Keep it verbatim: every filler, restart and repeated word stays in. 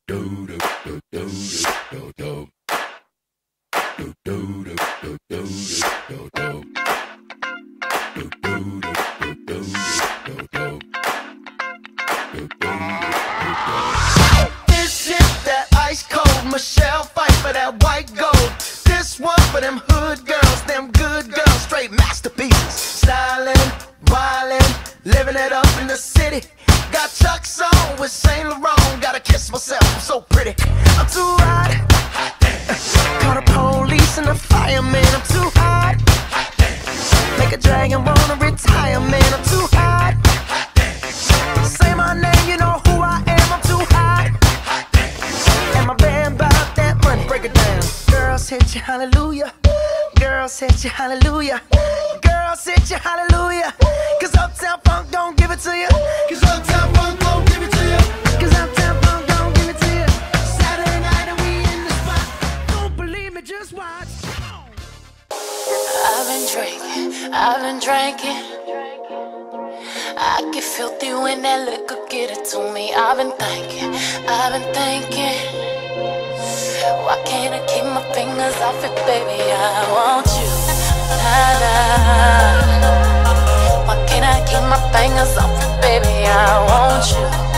This shit that ice cold. Michelle fight for that white gold. This one for them hood girls, them good girls, straight masterpieces. Styling, wildin', living it up in the city. Got Chuck's on with Saint Laurent. Gotta kiss myself, I'm so pretty. I'm too hot. Call the police and the fireman. I'm too hot. Make a dragon wanna retire, man. I'm too hot. Say my name, you know who I am. I'm too hot. And my band bout that money, break it down. Girls hit you, hallelujah. Girls hit you, hallelujah. Girls hit you, hallelujah. Cause Uptown Funk don't give it to you. Cause Uptown Funk don't give it to you. Cause Uptown Funk don't give it to you. Saturday night and we in the spot. Don't believe me, just watch. I've been drinking, I've been drinking. I get filthy when that liquor get it to me. I've been thinking, I've been thinking, why can't I keep my fingers off it, baby? I want you, nah, nah. Why can't I keep my fingers off it, baby? I want you.